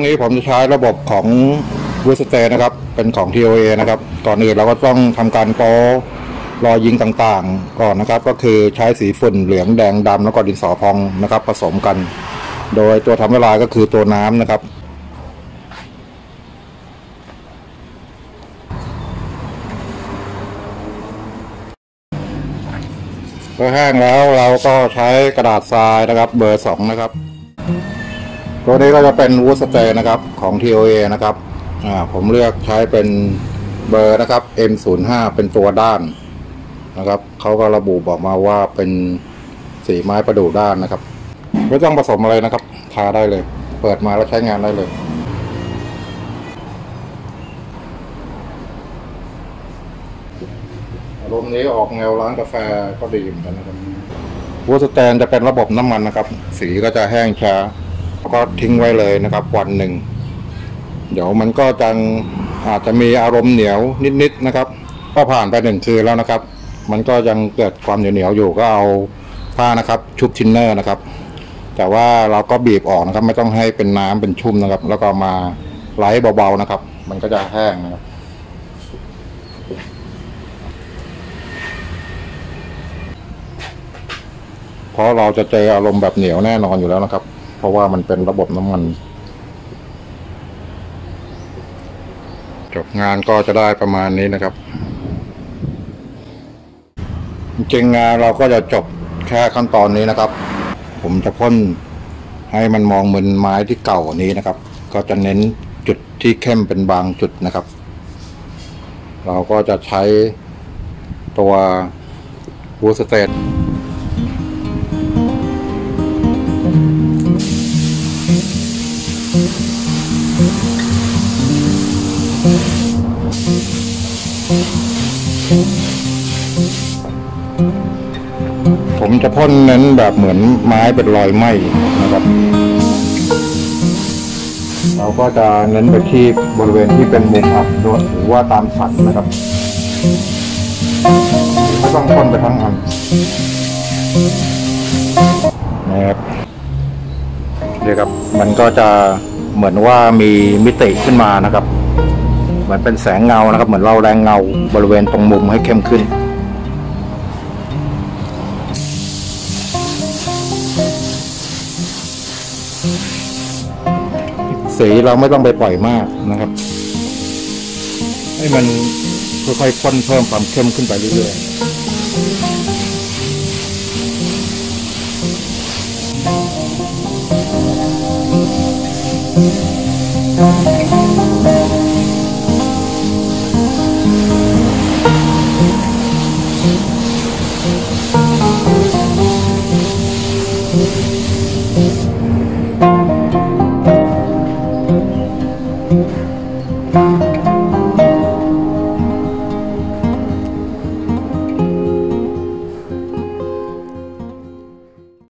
นี้ผมจะใช้ระบบของวูสเตย์นะครับเป็นของ TOA นะครับก่อนอื่นเราก็ต้องทำการโป๊รอยยิงต่างๆก่อนนะครับก็คือใช้สีฝุ่นเหลืองแดงดำแล้วก็ดินสอพองนะครับผสมกันโดยตัวทำละลายก็คือตัวน้ำนะครับพอแห้งแล้วเราก็ใช้กระดาษทรายนะครับเบอร์2นะครับตัวนี้ก็จะเป็นวูดสเตย์นะครับของ TOA นะครับผมเลือกใช้เป็นเบอร์นะครับ M05 เป็นตัวด้านนะครับเขาก็ระบุบอกมาว่าเป็นสีไม้ประดู่ด้านนะครับไม่ต้องผสมอะไรนะครับทาได้เลยเปิดมาแล้วใช้งานได้เลยอารมณ์นี้ออกแนวร้านกาแฟก็ดีเหมือนกันนะครับวูดสเตย์จะเป็นระบบน้ำมันนะครับสีก็จะแห้งช้าแล้วก็ทิ้งไว้เลยนะครับวันหนึ่งเดี๋ยวมันก็อาจจะมีอารมณ์เหนียวนิดๆนะครับก็ผ่านไป1 คืนแล้วนะครับมันก็ยังเกิดความเหนียวอยู่ก็เอาผ้านะครับชุบทินเนอร์นะครับแต่ว่าเราก็บีบออกนะครับไม่ต้องให้เป็นน้ำเป็นชุ่มนะครับแล้วก็มาไล่เบาๆนะครับมันก็จะแห้งนะครับเพราะเราจะเจออารมณ์แบบเหนียวแน่นอนอยู่แล้วนะครับเพราะว่ามันเป็นระบบน้ำมันจบงานก็จะได้ประมาณนี้นะครับจริงๆงานเราก็จะจบแค่ขั้นตอนนี้นะครับผมจะพ่นให้มันมองเหมือนไม้ที่เก่านี้นะครับก็จะเน้นจุดที่เข้มเป็นบางจุดนะครับเราก็จะใช้ตัววูดสเตย์ผมจะพ่นเน้นแบบเหมือนไม้เป็นรอยไหม้นะครับเราก็จะเน้นไปที่บริเวณที่เป็นมุมอับด้วยหรือว่าตามสันนะครับไม่ต้องพ่นไปทั้งอันนะครับนี่ครับมันก็จะเหมือนว่ามีมิติขึ้นมานะครับเหมือนเป็นแสงเงานะครับเหมือนเราแรงเงาบริเวณตรงมุมให้เข้มขึ้นสีเราไม่ต้องไปปล่อยมากนะครับให้มันค่อยๆพ่นเพิ่มความเข้มขึ้นไปเรื่อยๆ